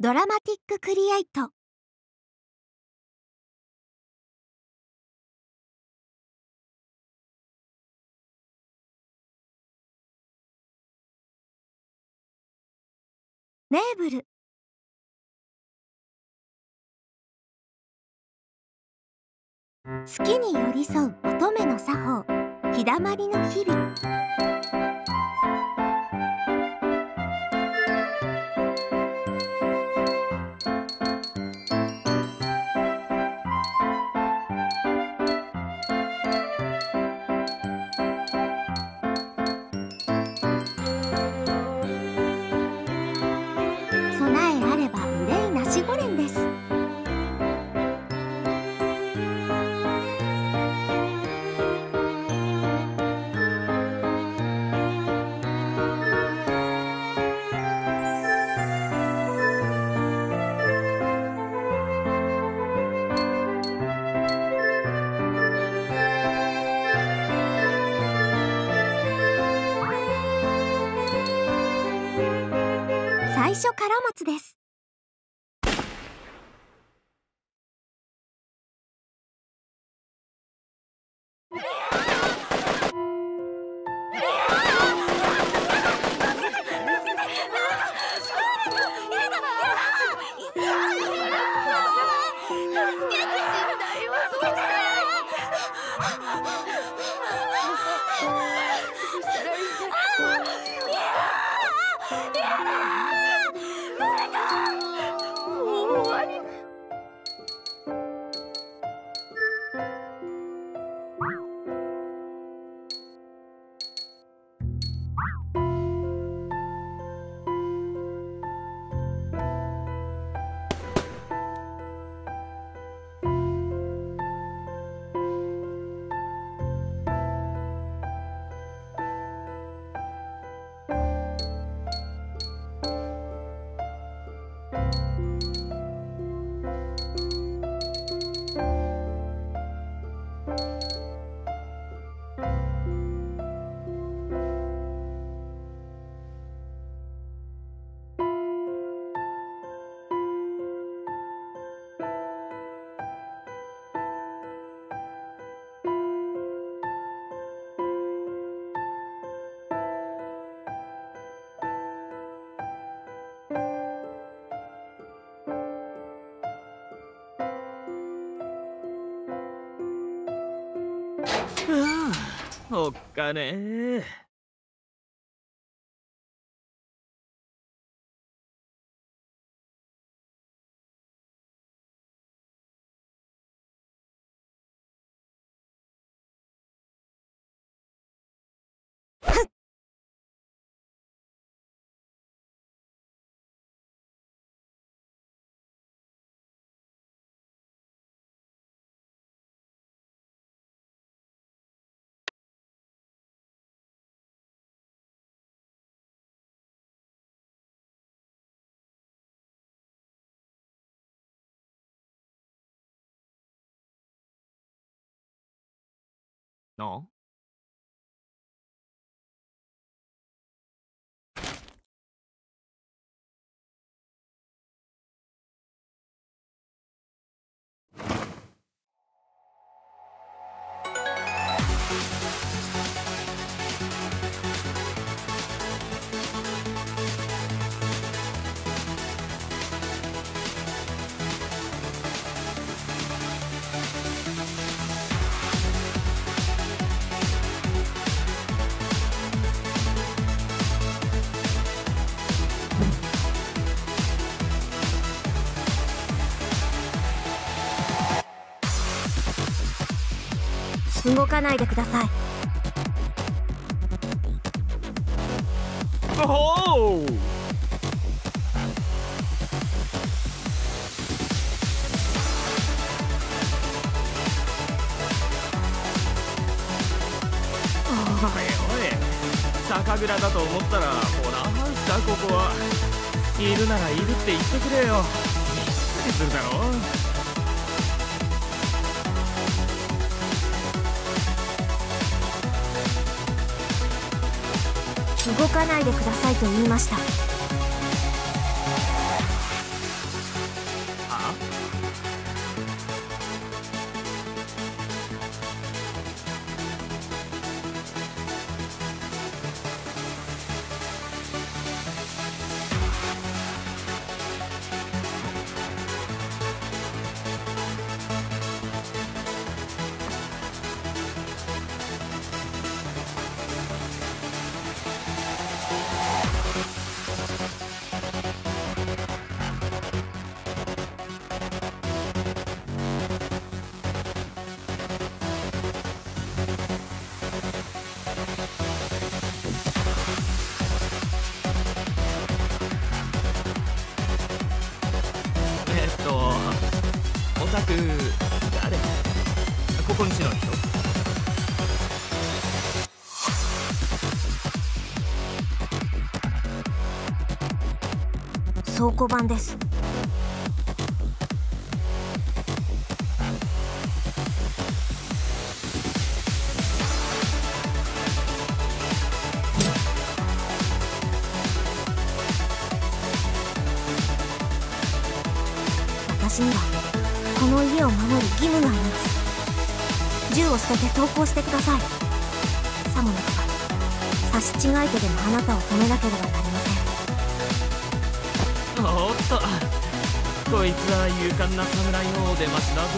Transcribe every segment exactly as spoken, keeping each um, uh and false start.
ドラマティッククリエイト。ネーブル。好きに寄り添う乙女の作法、日だまりの日々。備えあれば憂いなしごれんです。最初から松です。 はあ、おっかねえ。な動かないでください。 おお。おいおい、酒蔵だと思ったらホラーハウスか。ここはいるならいるって言ってくれよ。びっくりするだろ。 動かないでくださいと言いました。 こんちの人？ 倉庫版です。私にはこの家を守る義務があります。銃を捨てて投降してください。さもなくば差し違えてでもあなたを止めなければなりません。 おっと、こいつは勇敢な侍のお出ましだぞ。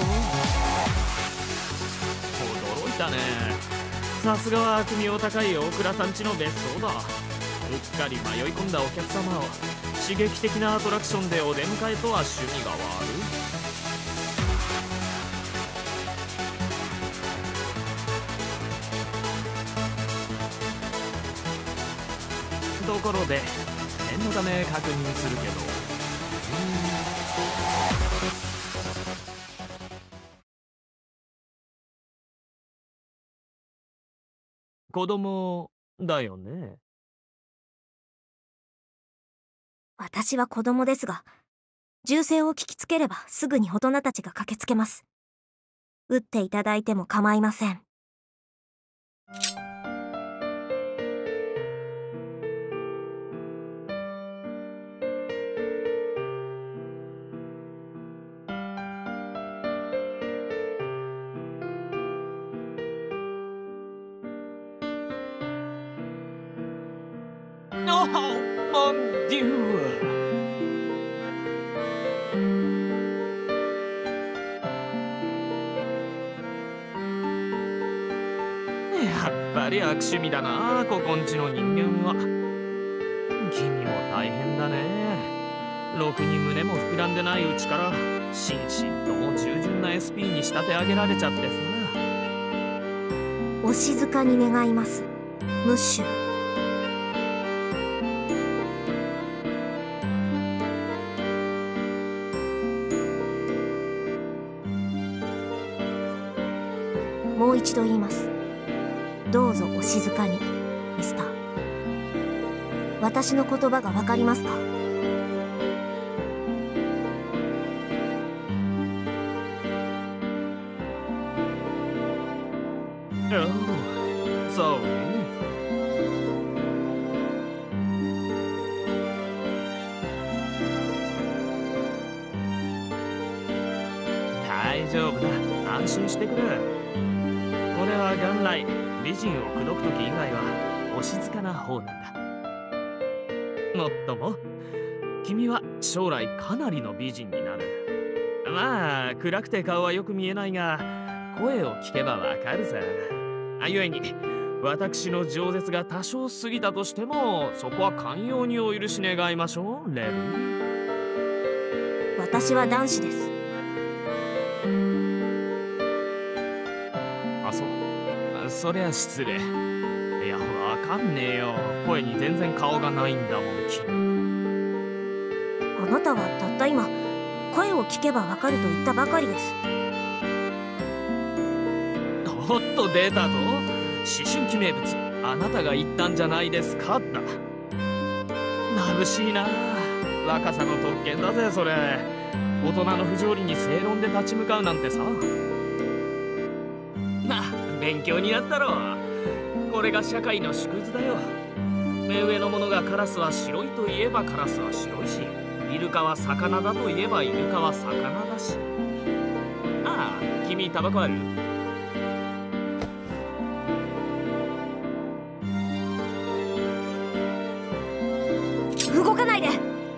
驚いたね。さすがは悪名高い大倉さんちの別荘だ。うっかり迷い込んだお客様を刺激的なアトラクションでお出迎えとは趣味が悪い。ところで念のため確認するけど、子供だよね？ 私は子供ですが、銃声を聞きつければすぐに大人たちが駆けつけます。撃っていただいても構いません。 Oh, mon Dieu! やっぱり悪趣味だな、ここんちの人間は。君も大変だね。ろくに胸も膨らんでないうちから心身とも従順な エスピー に仕立て上げられちゃってさ。 お静かに願います、ムッシュ。もう一度言います。どうぞお静かに、ミスター。私の言葉がわかりますか？ おう、そうね。大丈夫だ、安心してくれ。俺は元来美人を口説く時以外はお静かな方なんだ。もっとも君は将来かなりの美人になる。まあ暗くて顔はよく見えないが声を聞けばわかるさ。あゆえに私の饒舌が多少過ぎたとしてもそこは寛容にお許し願いましょう、レル。 私は男子です。 あ、そう。そりゃ失礼。いや、わかんねえよ。声に全然顔がないんだもん、君。 あなたはたった今、声を聞けばわかると言ったばかりです。 おっと出たぞ。思春期名物、あなたが言ったんじゃないですかだ。眩しいな。若さの特権だぜ、それ。大人の不条理に正論で立ち向かうなんてさ。まあ勉強になったろ。これが社会の縮図だよ。目上の者がカラスは白いといえばカラスは白いし、イルカは魚だといえばイルカは魚だし。ああ、君タバコある？ 動かないで。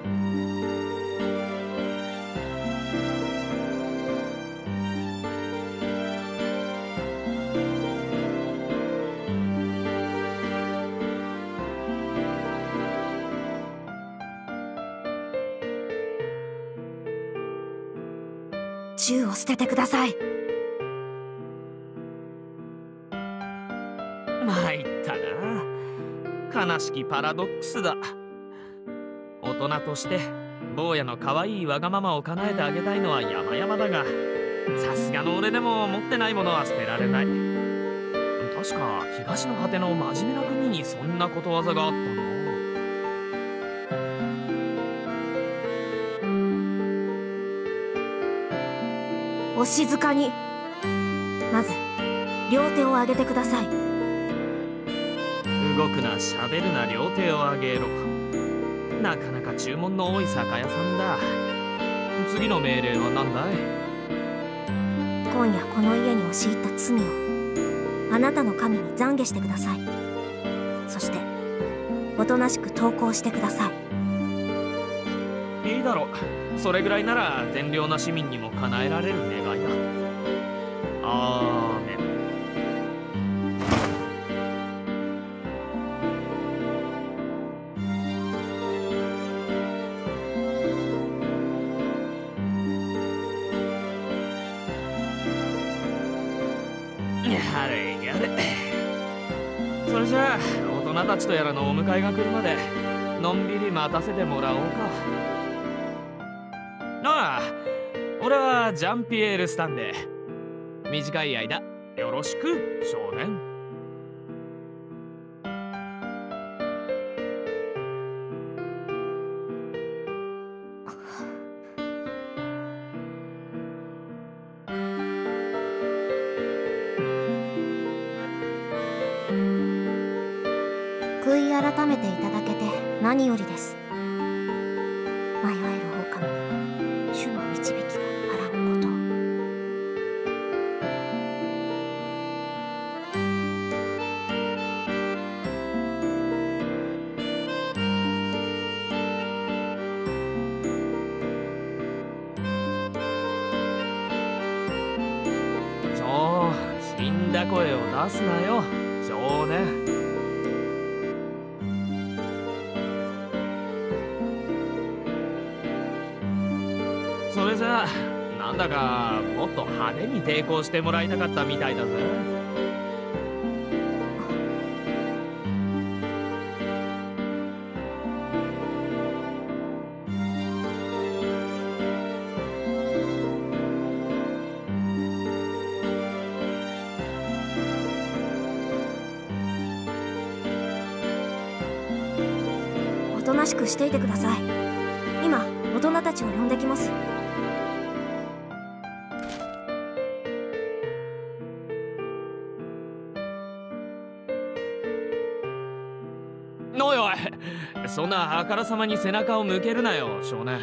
銃を捨ててください。 参ったな。悲しきパラドックスだ。大人として坊やの可愛いわがままを叶えてあげたいのは山々だが、 さすがの俺でも持ってないものは捨てられない。確か東の果ての真面目な国にそんなことわざがあったの。 お静かに。まず両手を上げてください。 動くな、喋るな、両手を上げろ。なかなか注文の多い酒屋さんだ。次の命令は何だい？ 今夜この家に押し入った罪をあなたの神に懺悔してください。そしておとなしく投降してください。いいだろう。それぐらいなら善良な市民にも叶えられる願いだ。アーメン。やれやれ。それじゃあ大人たちとやらのお迎えが来るまでのんびり待たせてもらおうか。ああ、俺はジャンピエール・スタンレー。短い間よろしく少年。 悔い改めていただけて何よりです。迷える狼に主の導きがあらんこと。 そう、死んだ声を出すなよ少年。それじゃあなんだかもっと派手に抵抗してもらいたかったみたいだぜ。 おとなしくしていてください。今大人たちを呼んできます。 おいおい、そんなあからさまに背中を向けるなよ少年。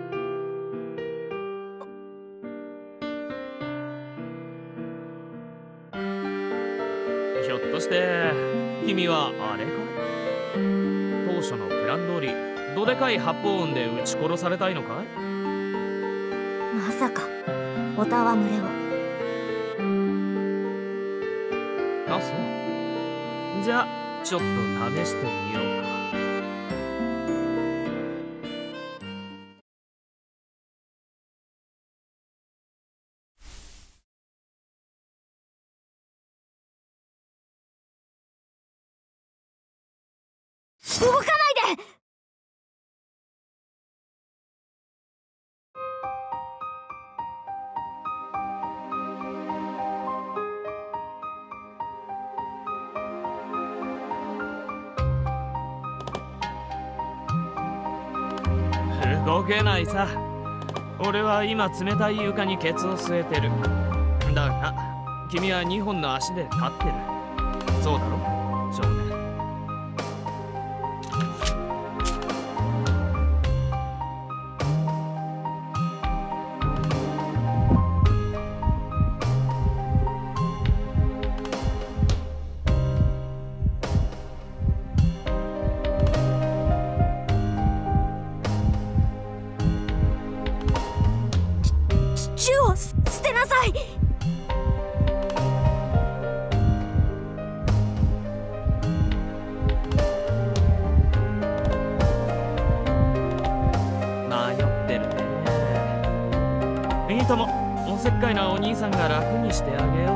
ひょっとして君はあれかい？当初のプラン通りどでかい発砲音で撃ち殺されたいのかい？ まさかおたわむれを。 あ、そう。じゃあちょっと試してみようか。 動かないで！ 動けないさ。俺は今冷たい床にケツを据えてる。だが君はにほんの足で立ってる。そうだろ少年。 銃を捨てなさい。 迷ってるね。いいとも、おせっかいなお兄さんが楽にしてあげよう。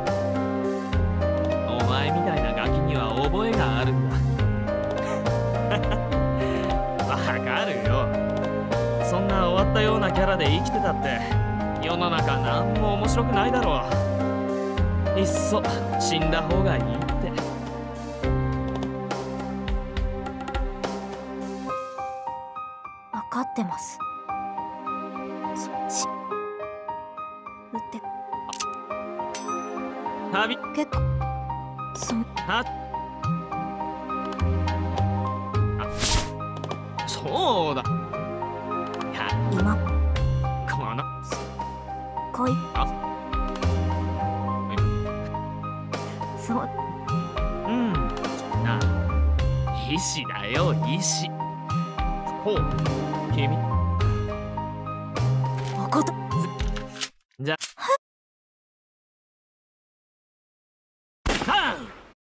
お前みたいなガキには覚えがあるんだ。わかるよ。そんな終わったようなキャラで生きてたって世世の中なんも面白くないだろう。いっそ死んだ方がいいって。 分かってます。そっち撃って旅結構そはあそうだ。いや今このこいあそううんな石だよ石。ほう君おことじゃはあ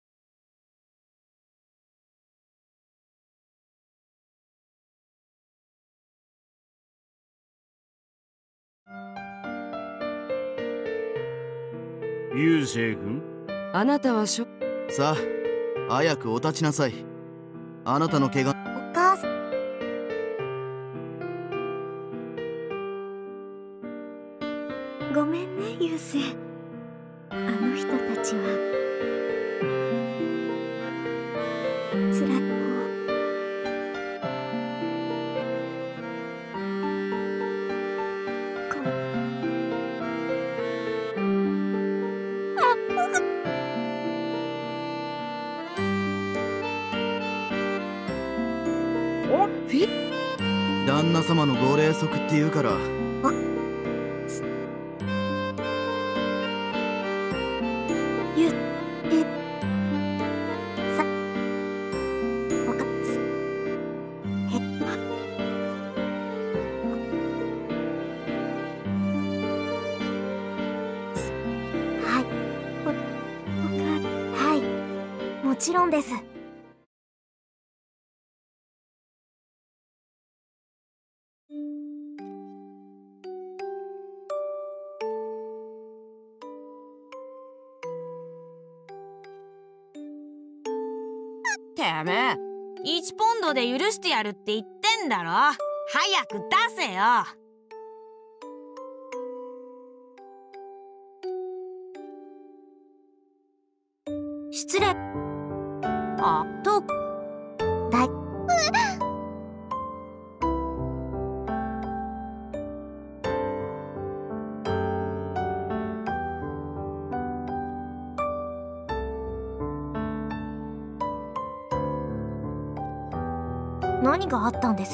ユーセイ君、 あなたはしょさあ早くお立ちなさい。あなたの怪我。 お母さんごめんねユース。あの人たちはつらい子こおフィ旦那様のご霊則っていうから。 ゆえさおかすへますはいおおかはいもちろんです。 てめえ、いちポンドで許してやるって言ってんだろ。早く出せよ。 失礼。 あとだい何があったんです？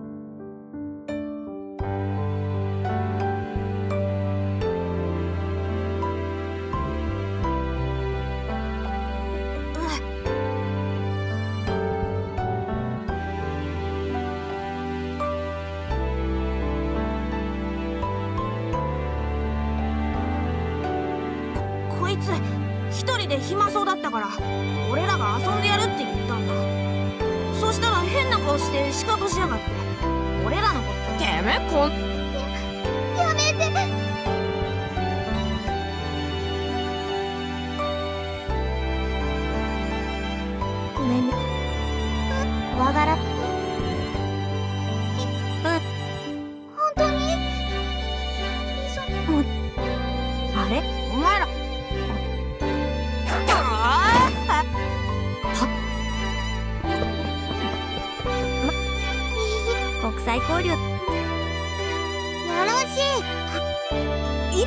こ、こいつ一人で暇そうだったから俺らが遊んでやるって言ったんだ。そしたら変な顔して仕方しやがって。俺らのことてめえこんや、やめて。 ごめんね。怖がらうん本当にもうあれお前ら国際交流よろしい。い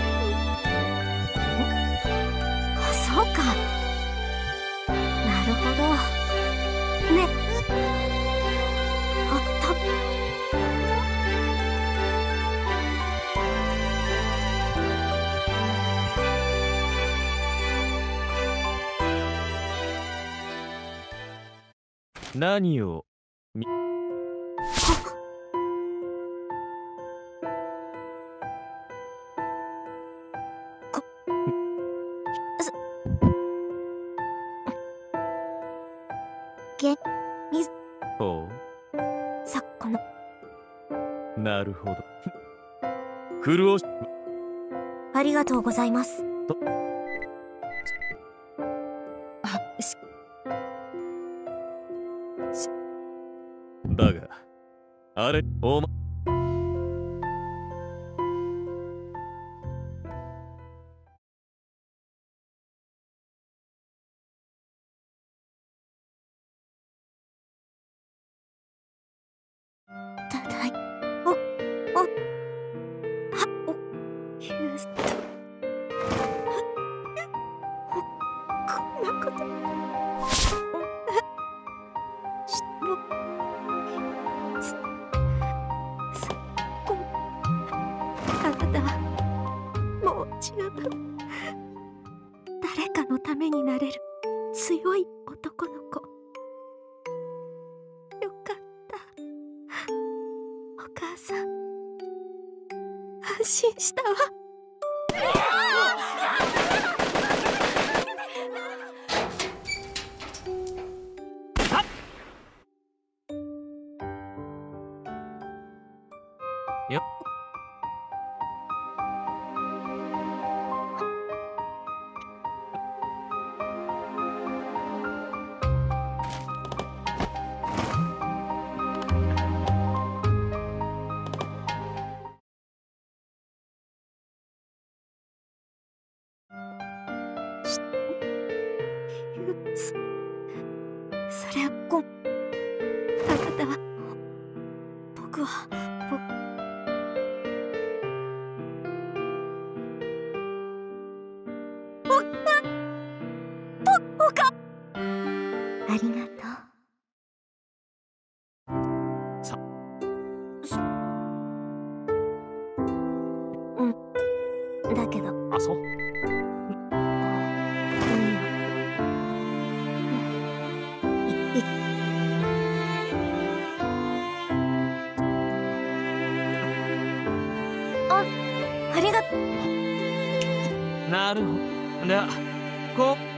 あそうかなるほどね。あった何をげみほさこのうなるほど苦労しありがとうございます。 あしだがあれおまだい。お、お、は、お、ユースト。こんなこと。し、ぼ、す、す、こ、あなた、もう十分。誰かのためになれる強い男の子。よかった。お母さん、安心したわ。 よそ、それはこ、あなたは、僕は、僕、ありがとう。 さ、 うん。だけど、 あ、そう。 いいよ。い、い、あ、ありがとう。 なるほど。では、こう。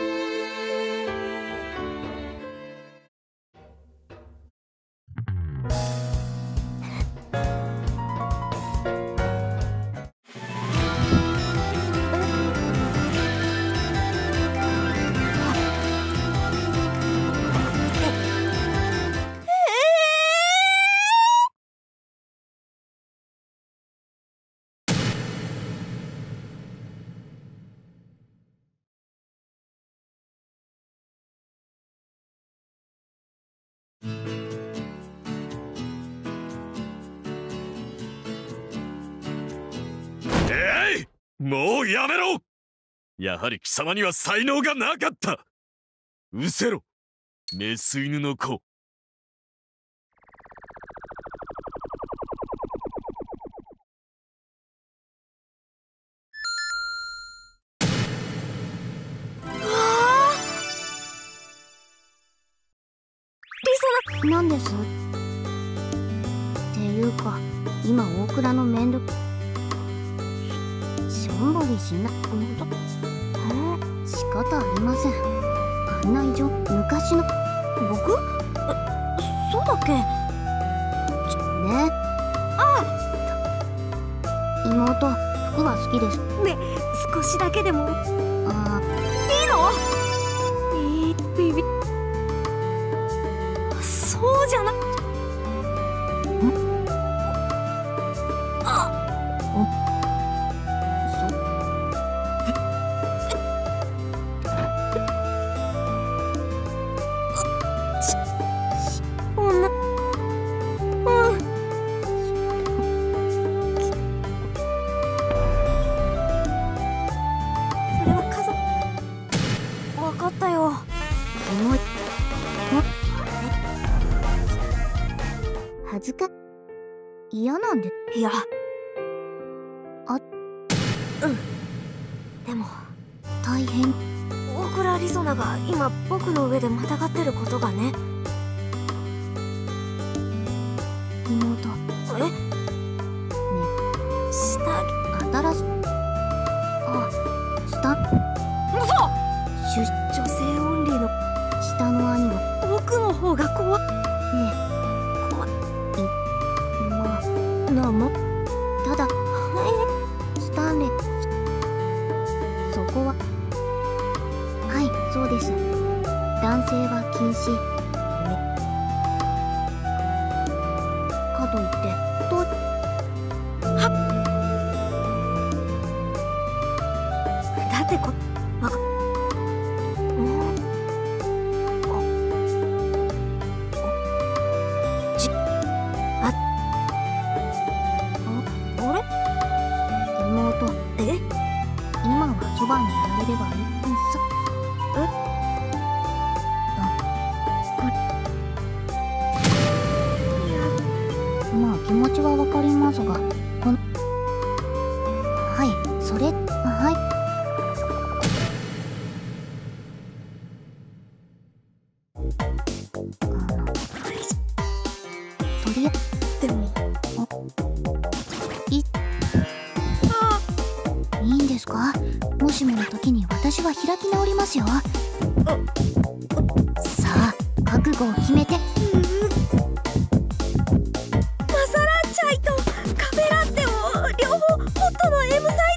えい！もうやめろ！やはり貴様には才能がなかった。失せろ、メス犬の子。 リサナ、なんですっていうか、今大倉の面倒しょんぼりしな、ほんと仕方ありません。案内所、昔の僕？え、そうだっけ？ちね。ああ、妹、服は好きですね。少しだけでも。ああ、いいの？いい、ビビ。そうじゃな。ん？あ、お。恥ずか嫌なんで。いや、あ、うんでも大変。大倉リゾナが今僕の上でまたがってることがね。妹、え、ね、下着新しい、あ、下、嘘。女女性オンリーの下の兄は僕の方が怖っねえ。なもただスタンレー、そこははいそうです。男性は禁止ね。かといってとはっだってこわかもうじあとりあえずでもいあいいんですか。もしもの時に私は開き直りますよ。さあ覚悟を決めて。マサラチャイとカフェラッテを両方ホットの エム サイ